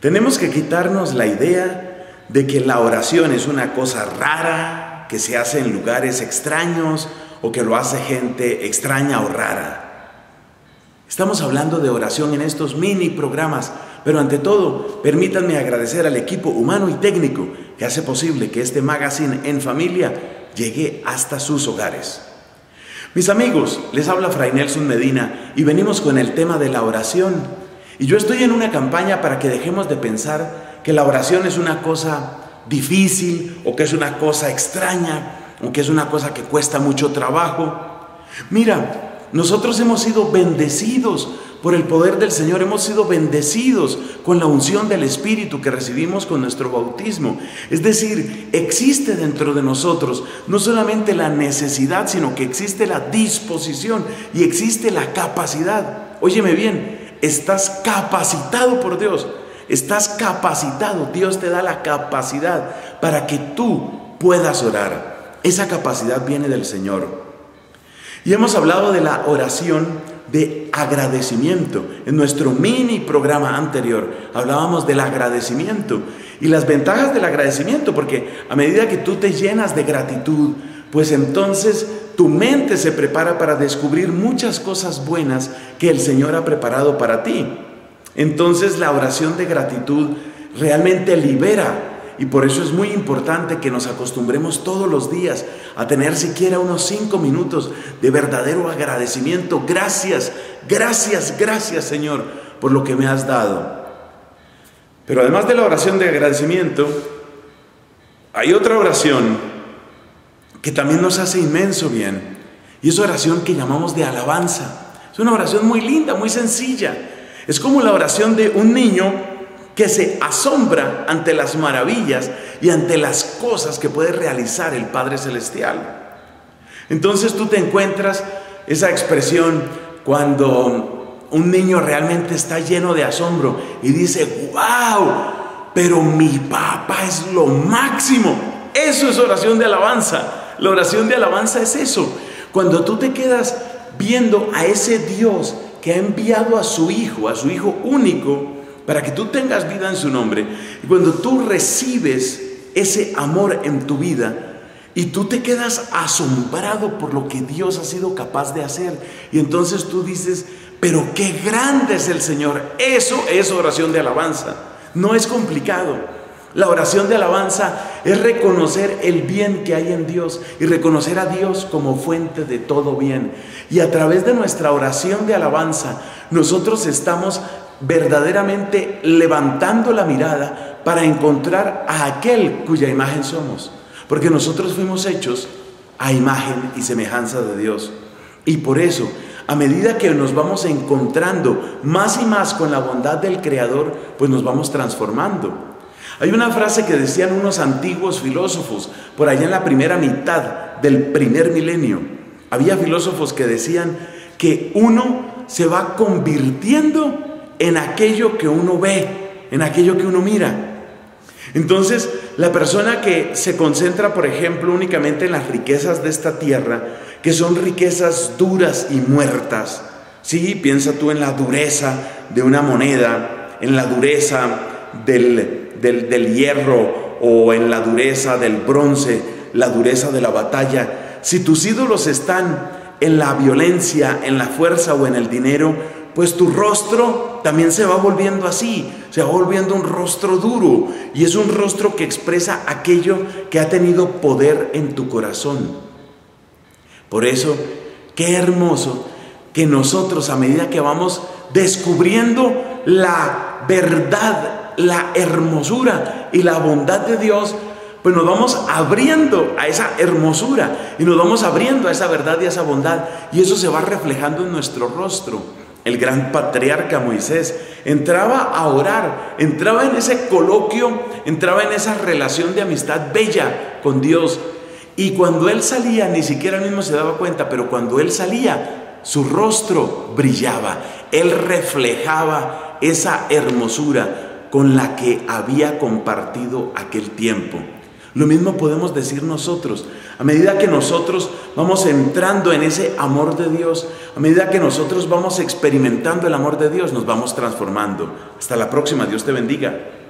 Tenemos que quitarnos la idea de que la oración es una cosa rara, que se hace en lugares extraños o que lo hace gente extraña o rara. Estamos hablando de oración en estos mini programas, pero ante todo, permítanme agradecer al equipo humano y técnico que hace posible que este magazine en familia llegue hasta sus hogares. Mis amigos, les habla Fray Nelson Medina y venimos con el tema de la oración. Y yo estoy en una campaña para que dejemos de pensar que la oración es una cosa difícil o que es una cosa extraña o que es una cosa que cuesta mucho trabajo. Mira, nosotros hemos sido bendecidos por el poder del Señor, hemos sido bendecidos con la unción del Espíritu que recibimos con nuestro bautismo. Es decir, existe dentro de nosotros no solamente la necesidad, sino que existe la disposición y existe la capacidad. Óyeme bien, estás capacitado por Dios, estás capacitado, Dios te da la capacidad para que tú puedas orar. Esa capacidad viene del Señor. Y hemos hablado de la oración de agradecimiento. En nuestro mini programa anterior hablábamos del agradecimiento y las ventajas del agradecimiento, porque a medida que tú te llenas de gratitud, pues entonces tu mente se prepara para descubrir muchas cosas buenas que el Señor ha preparado para ti. Entonces la oración de gratitud realmente libera. Y por eso es muy importante que nos acostumbremos todos los días a tener siquiera unos 5 minutos de verdadero agradecimiento. Gracias, gracias, gracias Señor por lo que me has dado. Pero además de la oración de agradecimiento, hay otra oración que también nos hace inmenso bien. Y es oración que llamamos de alabanza. Es una oración muy linda, muy sencilla. Es como la oración de un niño que se asombra ante las maravillas y ante las cosas que puede realizar el Padre Celestial. Entonces tú te encuentras esa expresión cuando un niño realmente está lleno de asombro y dice: ¡wow! Pero mi papá es lo máximo. Eso es oración de alabanza. La oración de alabanza es eso. Cuando tú te quedas viendo a ese Dios que ha enviado a su Hijo único, para que tú tengas vida en su nombre, y cuando tú recibes ese amor en tu vida y tú te quedas asombrado por lo que Dios ha sido capaz de hacer, y entonces tú dices: pero qué grande es el Señor. Eso es oración de alabanza. No es complicado. La oración de alabanza es reconocer el bien que hay en Dios y reconocer a Dios como fuente de todo bien. Y a través de nuestra oración de alabanza, nosotros estamos verdaderamente levantando la mirada para encontrar a aquel cuya imagen somos, porque nosotros fuimos hechos a imagen y semejanza de Dios. Y por eso, a medida que nos vamos encontrando más y más con la bondad del Creador, pues nos vamos transformando. Hay una frase que decían unos antiguos filósofos por allá en la primera mitad del primer milenio. Había filósofos que decían que uno se va convirtiendo en aquello que uno ve, en aquello que uno mira. Entonces, la persona que se concentra, por ejemplo, únicamente en las riquezas de esta tierra, que son riquezas duras y muertas, ¿sí? Piensa tú en la dureza de una moneda, en la dureza del hierro o en la dureza del bronce, la dureza de la batalla. Si tus ídolos están en la violencia, en la fuerza o en el dinero, pues tu rostro también se va volviendo así, se va volviendo un rostro duro, y es un rostro que expresa aquello que ha tenido poder en tu corazón. Por eso, qué hermoso que nosotros, a medida que vamos descubriendo la verdad, la hermosura y la bondad de Dios, pues nos vamos abriendo a esa hermosura y nos vamos abriendo a esa verdad y a esa bondad, y eso se va reflejando en nuestro rostro. El gran patriarca Moisés entraba a orar, entraba en ese coloquio, entraba en esa relación de amistad bella con Dios, y cuando él salía, ni siquiera él mismo se daba cuenta, pero cuando él salía, su rostro brillaba, él reflejaba esa hermosura con la que había compartido aquel tiempo. Lo mismo podemos decir nosotros. A medida que nosotros vamos entrando en ese amor de Dios, a medida que nosotros vamos experimentando el amor de Dios, nos vamos transformando. Hasta la próxima. Dios te bendiga.